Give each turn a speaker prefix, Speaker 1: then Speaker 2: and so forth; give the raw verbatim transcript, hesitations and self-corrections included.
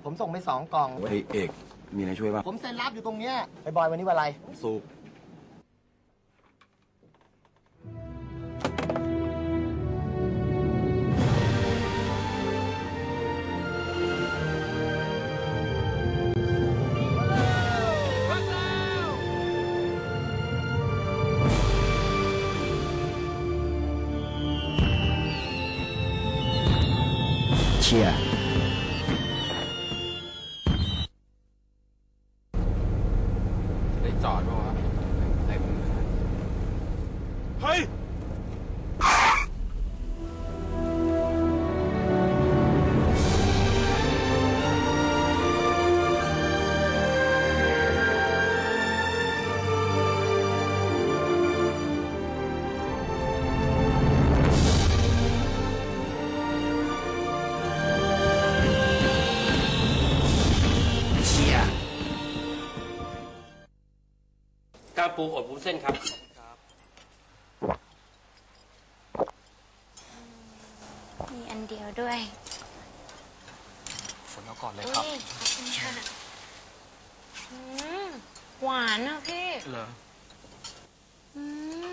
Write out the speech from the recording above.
Speaker 1: ผมส่งไปสองกล่อง
Speaker 2: เฮ้ยเอกมีอะไรช่วยป่ะ
Speaker 1: ผมเซ็นรับอยู่ตรงเนี้ยไอ้บอยวันนี้วันอะไร
Speaker 2: สุกเชียร์
Speaker 3: ได้จอดป่ะวะเต็มเฮ้ย
Speaker 4: กาปูอบวุ้นเส้นครับ
Speaker 5: มีอันเดียวด้วย
Speaker 3: ฝนเอาก่อนเลยครับ
Speaker 5: ขอบคุณค่ะหวานอ่ะพี่
Speaker 3: เหรอ
Speaker 5: อืม